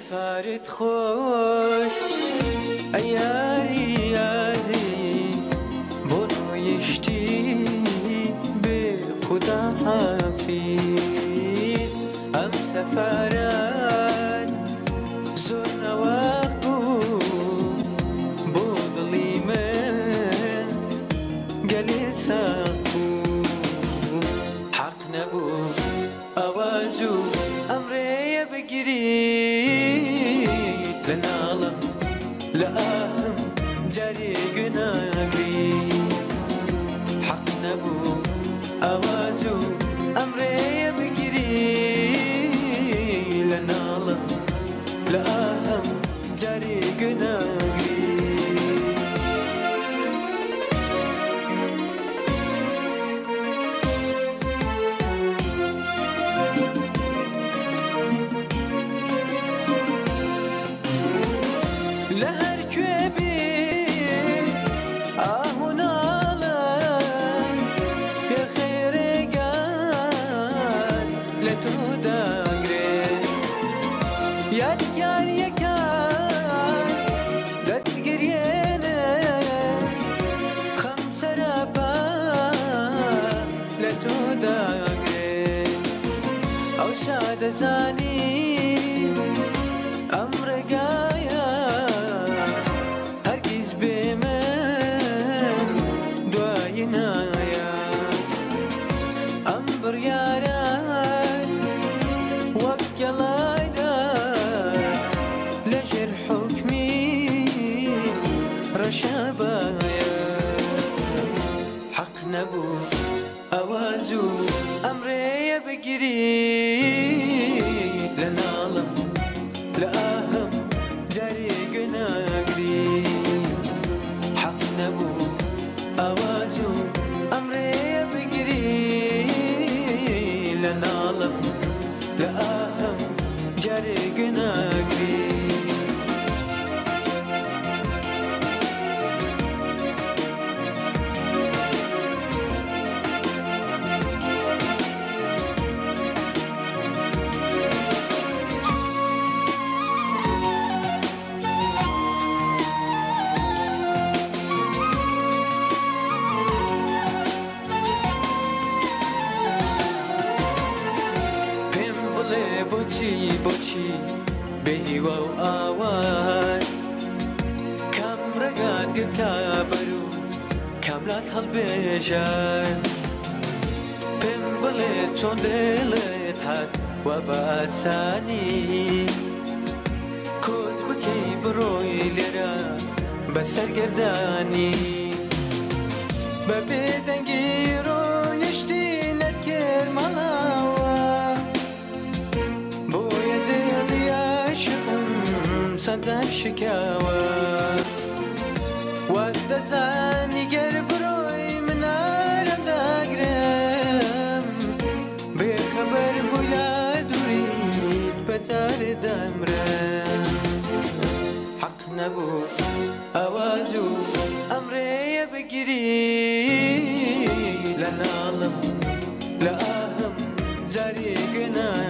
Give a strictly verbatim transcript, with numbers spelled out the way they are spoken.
سفارت خوش ایاری عزیز برو یشتی به خدا حافظ ام سفارت زور نوقت بود بودلی من گلی سخت بود حق نبود آوازو امره بگیرید لنالم لآهم جاری گناهی حق نبود آوازو امره بگیرید لنالم لآهم جاری گناهی لهر كبي آهنا لن يا خير قال لتوداغري يا ديار يا كان دتقرينا خمسة ربا لتوداغري أو سادة زاني أمر قايا أمبر يا راد وكلايدا لجر حكمي رشابايا حق نبو أوازو أمري بقري لنالم لآهم جاري قناقري حق نبو أوازو أمري بقري لنالم لآهم جاري قناقري بوچی بوچی بهیوا و آوان کم رگان گلتا برو کاملات هل بیشان پم بله چون دلت هات و باسانی کوت بکی بروی لرا بسر گردانی ببیدنگی رو یشتی نکر ملاوا صدر شكاوى ود زاني قرب روي من عالم داقرم بخبر بولا دوريد فتار دمرم حق نبو أوازو أمري بقري لنالم لآهم جاري قناي